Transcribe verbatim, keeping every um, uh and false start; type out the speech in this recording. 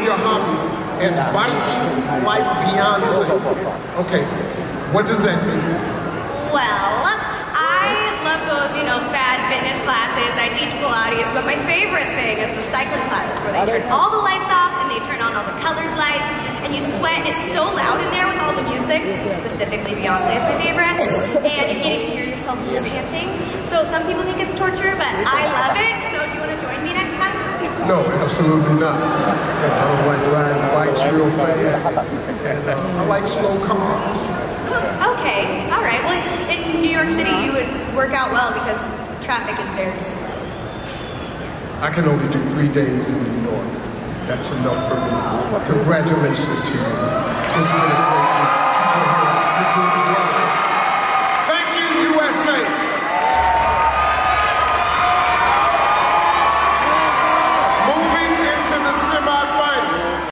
your hobbies is biking like Beyonce. Okay, what does that mean? Well, I love those, you know, fad fitness classes. I teach Pilates, but my favorite thing is the cycling classes where they turn all the lights off and they turn on all the colored lights and you sweat. It's so loud in there with all the music. Specifically, Beyonce is my favorite. And you can't even hear yourself when you're panting. So some people think it's torture, but I love it. So do you want to join me next time? No, absolutely not. I don't like riding bikes real fast, and uh, I like slow cars. Okay, all right. Well, in New York City, you would work out well because traffic is very slow. I can only do three days in New York. That's enough for me. Congratulations to you. This has been a great week.